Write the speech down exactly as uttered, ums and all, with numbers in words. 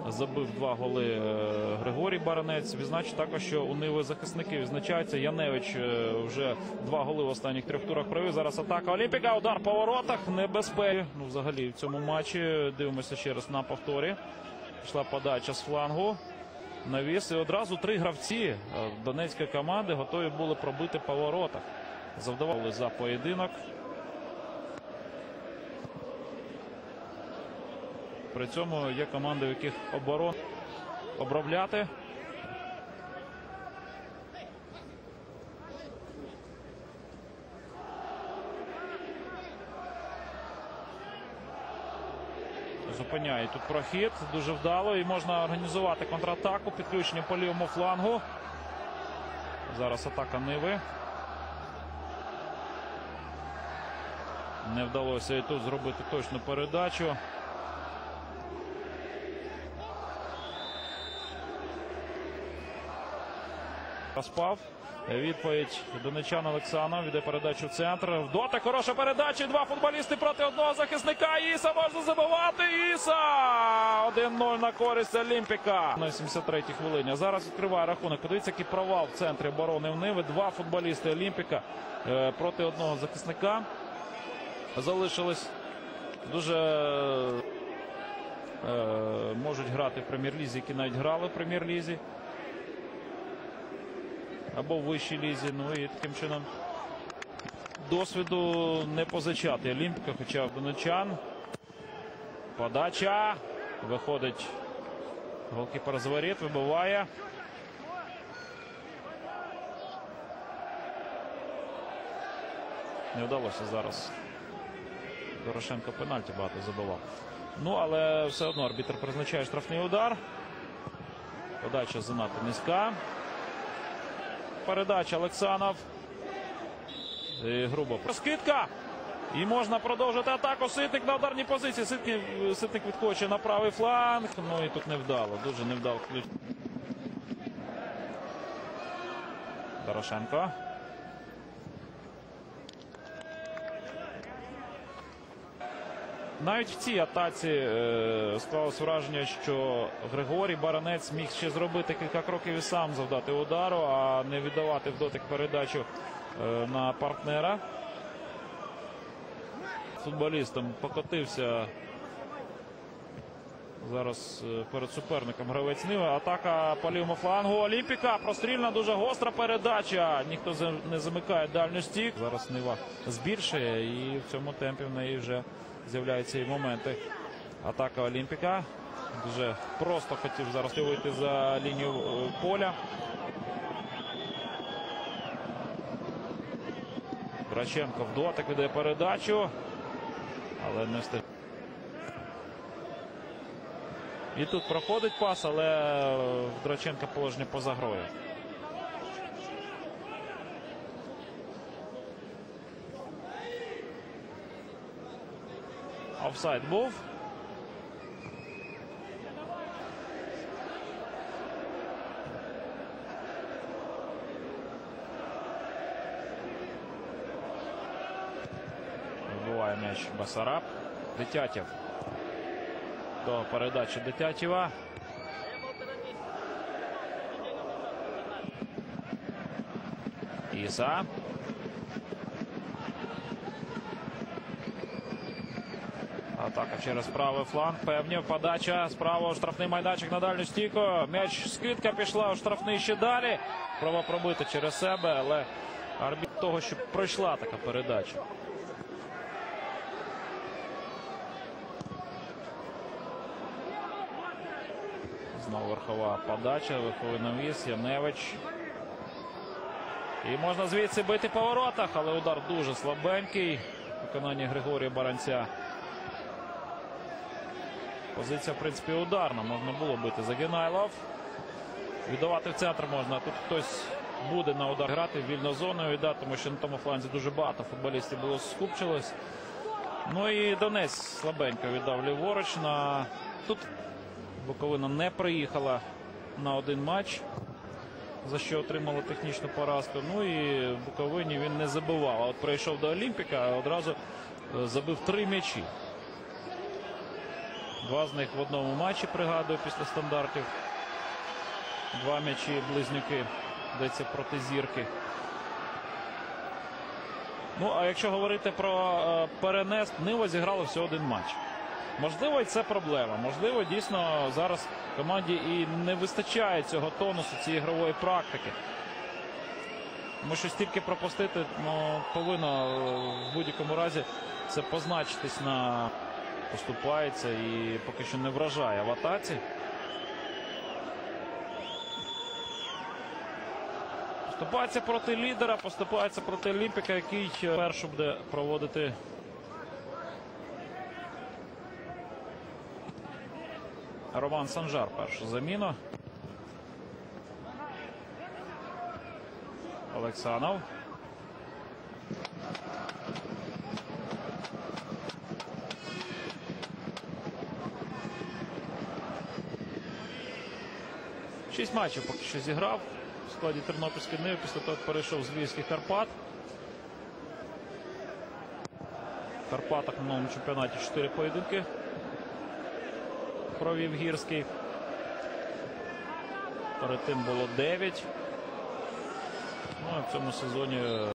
забив два голи Григорій Баранець. Відзначу також, що у Ниви захисники відзначаються. Яневич вже два голи в останніх трьох турах провів. Зараз атака Олімпіка. Удар по воротах. Небезпеки. Ну, взагалі в цьому матчі. Дивимося ще раз на повторі. Пішла подача з флангу. Навіс. І одразу три гравці донецької команди готові були пробити по воротах. Завдавали за поєдинок. При цьому є команди, в яких оборон обробляти. Зупиняє тут прохід. Дуже вдало. І можна організувати контратаку. Підключення по лівому флангу. Зараз атака Ниви. Не вдалося і тут зробити точну передачу. Розпав. Відповідь донечан Олексанов. Віде передачу в центр. В дотик. Хороша передача. Два футболісти проти одного захисника. Іса можна забивати. Іса! один нуль на користь Олімпіка. На сімдесят третій хвилині. А зараз відкриває рахунок. Подивіться, який провал в центрі оборони в Ниви. Два футболісти Олімпіка е, проти одного захисника. Залишились. Дуже е, можуть грати в прем'єр-лізі, які навіть грали в прем'єр-лізі. Або в вищій лізі. Ну і таким чином досвіду не позичати Олімпіка, хоча в донечан. Подача. Виходить голкіпер з воріт, вибиває. Не вдалося зараз. Дорошенко пенальті багато забивав. Ну, але все одно арбітр призначає штрафний удар. Подача занадто низька. Передача Олексанов. І грубо. Скидка. І можна продовжити атаку. Ситник на ударній позиції. Ситник, Ситник відкочує на правий фланг. Ну і тут невдало. Дуже невдало. Дорошенко. Навіть в цій атаці е, склалось враження, що Григорій Баранець міг ще зробити кілька кроків і сам завдати удару, а не віддавати в дотик передачу е, на партнера. Футболістом покотився зараз е, перед суперником гравець Ниви. Атака по лівому флангу Олімпіка. Прострільна, дуже гостра передача. Ніхто не замикає дальню стік. Зараз Нива збільшує і в цьому темпі в неї вже з'являються і моменти. Атака Олімпіка. Дуже просто хотів зараз вийти за лінію поля. Драченко в дотик веде передачу. Але не встиг. І тут проходить пас, але в Драченка положення поза грою. Офсайд був. Вибиває м'яч Басараб. Детятєв. До передачі Детятєва. Іса. Атака через правий фланг. Певнів. Подача. Справа штрафний майданчик на дальню стійку. М'яч, скидка пішла у штрафний ще далі. Спроба пробити через себе, але арбітр того, що пройшла така передача. Знову верхова подача. Верховий навіс. Яневич. І можна звідси бити по воротах, але удар дуже слабенький. Виконання Григорія Баранця. Позиція, в принципі, ударна. Можна було бити Загинайлов. Віддавати в центр можна. Тут хтось буде на удар грати, вільно зоною віддати, тому що на тому фланзі дуже багато футболістів було скупчилось. Ну і Донець слабенько віддав ліворуч. На... Тут Буковина не приїхала на один матч, за що отримала технічну поразку. Ну і в Буковині він не забивав. А от прийшов до Олімпіка, одразу забив три м'ячі. Два з них в одному матчі, пригадую, після стандартів. Два м'ячі близнюки, йдеться проти Зірки. Ну, а якщо говорити про е, перенес, Нива зіграла всього один матч. Можливо, і це проблема. Можливо, дійсно, зараз команді і не вистачає цього тонусу, цієї ігрової практики. Тому що стільки пропустити, ну, повинно в будь-якому разі це позначитись на... Поступається і поки що не вражає в атаці. Поступається проти лідера, поступається проти Олімпіка, який першу буде проводити Роман Санжар. Першу заміну. Олексанов. Шість матчів поки що зіграв в складі Тернопільської Ниви, після того, як перейшов з Львівських Карпат. В Карпатах на новому чемпіонаті чотири поєдинки провів Гірський. Перед тим було дев'ять. Ну, а в цьому сезоні